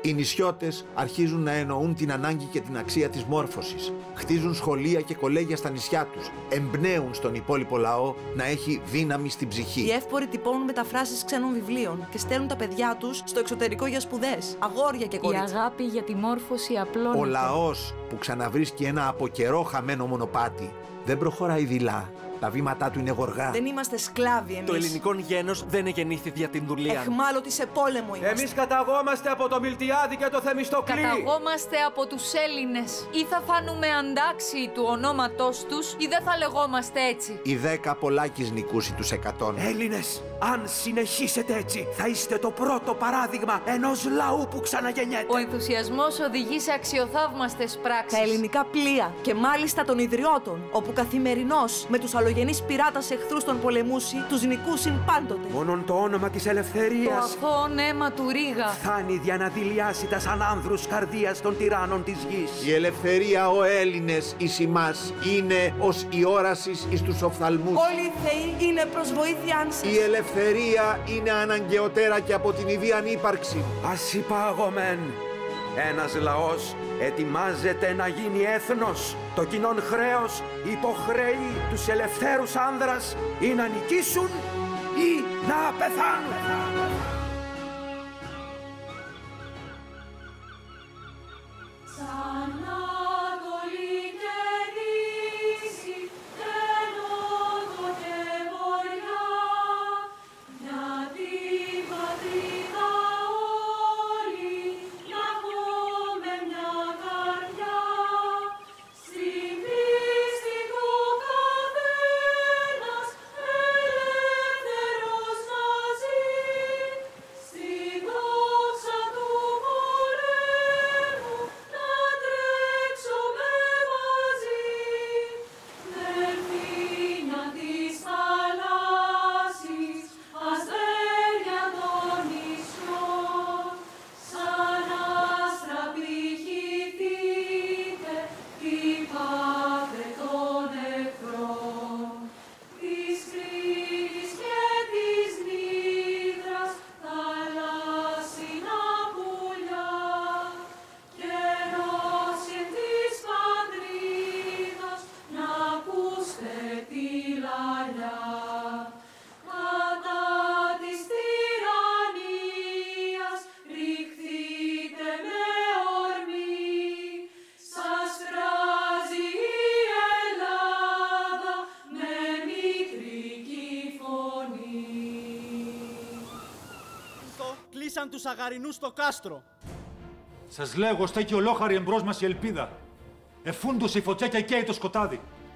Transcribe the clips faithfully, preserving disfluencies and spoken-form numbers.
Οι νησιώτες αρχίζουν να εννοούν την ανάγκη και την αξία της μόρφωσης. Χτίζουν σχολεία και κολέγια στα νησιά τους. Εμπνέουν στον υπόλοιπο λαό να έχει δύναμη στην ψυχή. Οι εύποροι τυπώνουν μεταφράσεις ξένων βιβλίων και στέλνουν τα παιδιά τους στο εξωτερικό για σπουδές. Αγόρια και κορίτσια. Η αγάπη για τη μόρφωση απλώνεται. Ο λαός που ξαναβρίσκει ένα από καιρό χαμένο μονοπάτι δεν προχωράει δειλά. Τα βήματά του είναι γοργά. Δεν είμαστε σκλάβοι εμείς. Το ελληνικό γένος δεν εγεννήθη για την δουλεία. Εχμάλωτοι σε πόλεμο είμαστε. Εμείς καταγόμαστε από το Μιλτιάδη και το Θεμιστοκλή. Καταγόμαστε από τους Έλληνες. Ή θα φάνουμε αντάξιοι του ονόματός τους, ή δεν θα λεγόμαστε έτσι. Οι δέκα πολλάκις νικούσι τους εκατόν. Έλληνες, αν συνεχίσετε έτσι, θα είστε το πρώτο παράδειγμα ενός λαού που ξαναγεννιέται. Ο ενθουσιασμός οδηγεί σε αξιοθαύμαστες πράξεις. Τα ελληνικά πλοία και μάλιστα των Ιδρυώτων, όπου καθημερινώς με τους αλλογενείς πειράτας εχθρούς των πολεμούσι, τους νικούσιν πάντοτε. Μόνον το όνομα της ελευθερίας Το αθώο αίμα του Ρήγα φτάνει για να δηλιάσει τα σαν άνδρους καρδίας των τυράννων της γης. Η ελευθερία ο Έλληνες εις ημάς είναι ως η όρασης εις τους οφθαλμούς. Όλοι οι θεοί είναι προς βοήθειάν σας. Η ελευθερία είναι αναγκαιοτέρα και από την ιδίαν ύπαρξη. Ας υπάγομεν. Ένας λαός ετοιμάζεται να γίνει έθνος. Το κοινόν χρέος υποχρεεί τους ελευθέρους άνδρας ή να νικήσουν ή να πεθάνουν. Κλείσαν τους Αγαρινούς στο κάστρο. Σας λέγω, στέκει ολόχαρη εμπρός μας η ελπίδα. Εφούντωσε η φωτιά και καίει το σκοτάδι.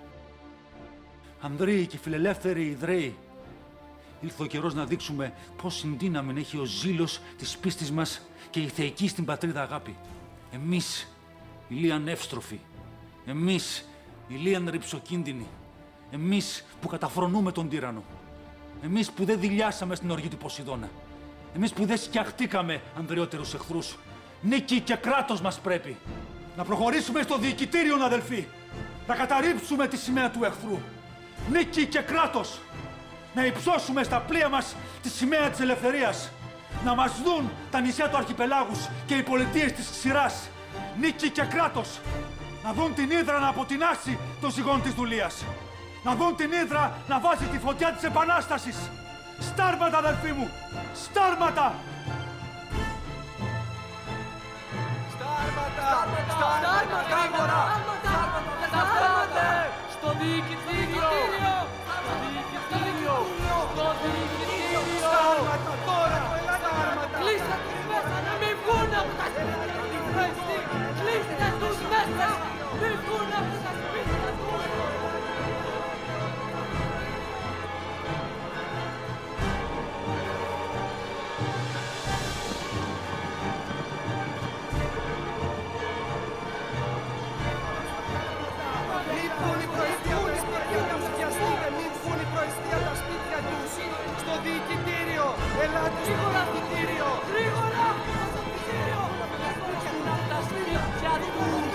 Ανδρείοι και φιλελεύθεροι Ιδραίοι, ήλθε ο καιρός να δείξουμε πόση δύναμη έχει ο ζήλος της πίστης μας και η θεϊκή στην πατρίδα αγάπη. Εμείς, οι Λίαν εύστροφοι. Εμείς, οι Λίαν ρυψοκίνδυνοι. Εμείς που καταφρονούμε τον τύραννο. Εμείς που δεν δειλιάσαμε στην οργή του Ποσειδώνα. Εμείς που δεν σκιαχτήκαμε ανδρεότερους εχθρούς. Νίκη και κράτος μας πρέπει. Να προχωρήσουμε στο διοικητήριο, αδελφοί. Να καταρρύψουμε τη σημαία του εχθρού. Νίκη και κράτος. Να υψώσουμε στα πλοία μας τη σημαία της ελευθερίας. Να μας δουν τα νησιά του Αρχιπελάγους και οι πολιτείες της ξηράς. Νίκη και κράτος. Να δουν την Hydra να αποτινάσει το ζυγόν της δουλείας. Να δουν την Hydra να βάζει τη φωτιά της επανάστασης. Στάρματα, αδελφοί μου! Στάρματα! Στάρματα! Στάρματα! Γρήγορα! Στάρματα! Στο διοικητήριο! Στο διοικητήριο! Στο διοικητήριο! Στάρματα τώρα! Στάρματα! Κλείστε τους μέσα να μην βγουν από τα σπίτια τους! Κλείστε τους μέσα! Μην βγουν από τα σπίτια τους! Στο διοικητήριο! Ελάτε στο διοικητήριο! Γρήγορα! Στο διοικητήριο! Τα σπίτια τους!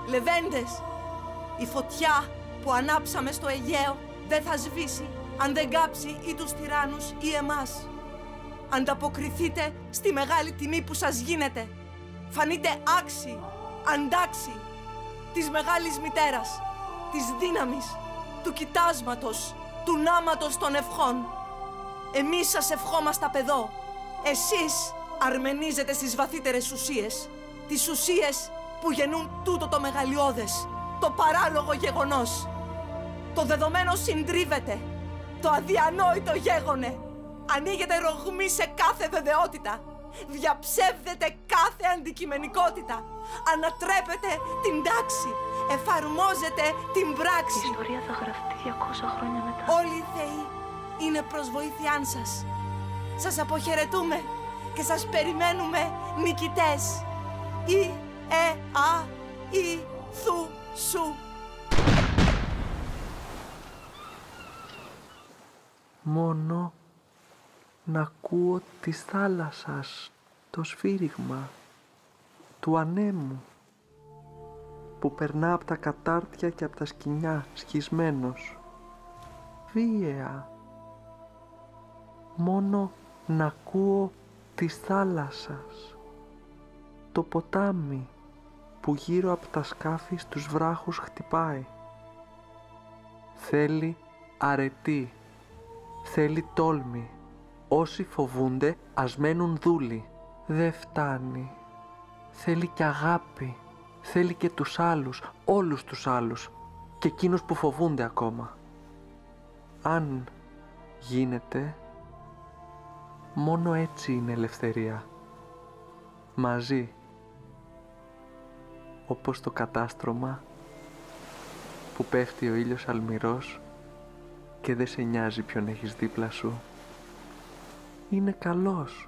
λεβέντες. Η φωτιά που ανάψαμε στο Αιγαίο δεν θα σβήσει αν δεν κάψει ή τους τυράννους ή εμάς. Ανταποκριθείτε στη μεγάλη τιμή που σας γίνεται. Φανείτε άξιοι, αντάξιοι της μεγάλης μητέρας, της δύναμης, του κοιτάσματος, του νάματος των ευχών. Εμείς σας ευχόμαστε παιδό. Εσείς αρμενίζετε στις βαθύτερες ουσίες. Τις ουσίες που γεννούν τούτο το μεγαλειώδες, το παράλογο γεγονός. Το δεδομένο συντρίβεται. Το αδιανόητο γέγονε. Ανοίγετε ρογμή σε κάθε βεβαιότητα. Διαψεύδετε κάθε αντικειμενικότητα. Ανατρέπετε την τάξη. Εφαρμόζετε την πράξη. Η ιστορία θα γραφτεί διακόσια χρόνια μετά. Όλοι οι θεοί είναι προς βοήθειάν σας. Σας αποχαιρετούμε και σας περιμένουμε νικητές. Ή, ε, α, ή, θου, σου. Μόνο να ακούω της θάλασσας το σφύριγμα του ανέμου που περνά από τα κατάρτια και από τα σκοινιά σχισμένος, βίαια. Μόνο να ακούω της θάλασσας το ποτάμι που γύρω από τα σκάφη στους βράχους χτυπάει. Θέλει αρετή, θέλει τόλμη. Όσοι φοβούνται ας μένουν δούλοι. Δε φτάνει. Θέλει και αγάπη. Θέλει και τους άλλους, όλους τους άλλους. Και εκείνους που φοβούνται ακόμα. Αν γίνεται, μόνο έτσι είναι ελευθερία. Μαζί. Όπως το κατάστρωμα που πέφτει ο ήλιος αλμυρός και δεν σε νοιάζει ποιον έχεις δίπλα σου. Είναι καλός.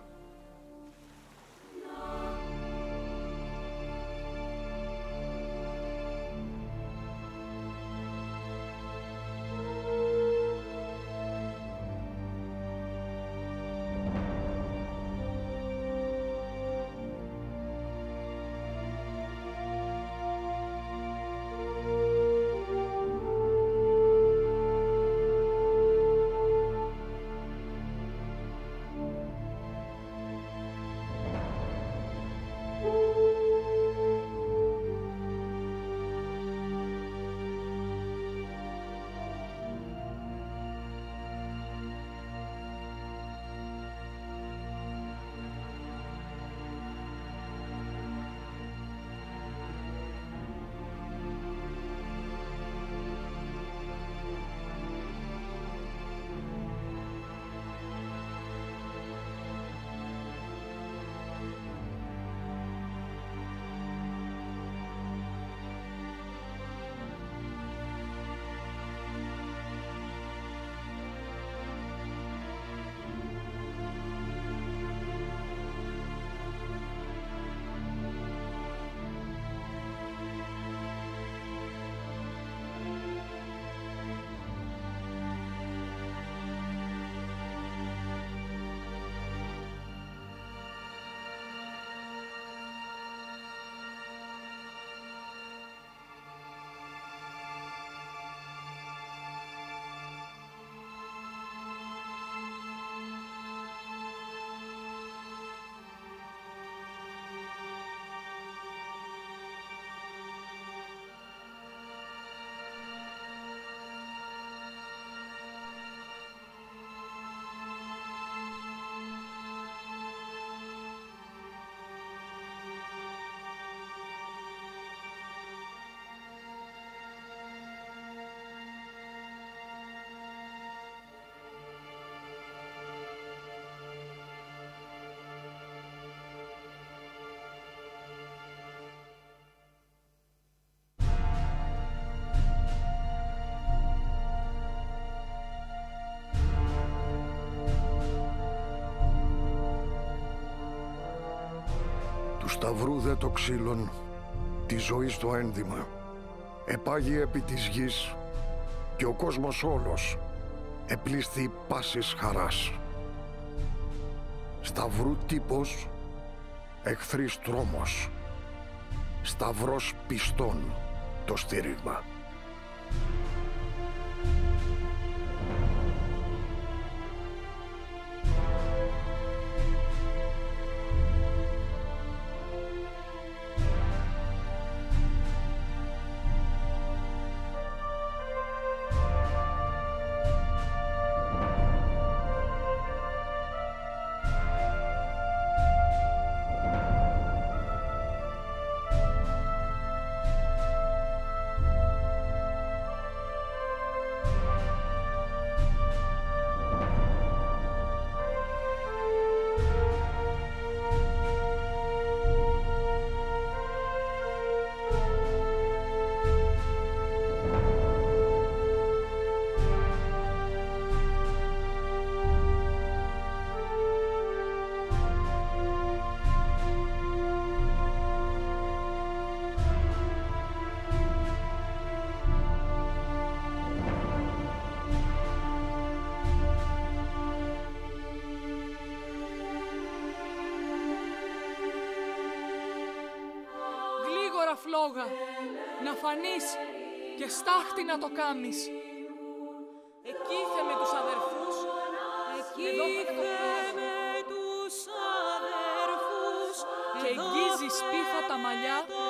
Του σταυρού δε το ξύλον, τη ζωή στο ένδυμα. Επάγει επί της γης και ο κόσμος όλος επλήσθη πάσης χαράς. Σταυρού τύπος, εχθρής τρόμος, σταυρός πιστών. το στήριγμα. Φλόγα, να φανείς και στάχτη να το κάμεις. Εκείθε με τους αδερφούς, εκείθε με τους αδερφούς, και εγγίζει σπίθα τα μαλλιά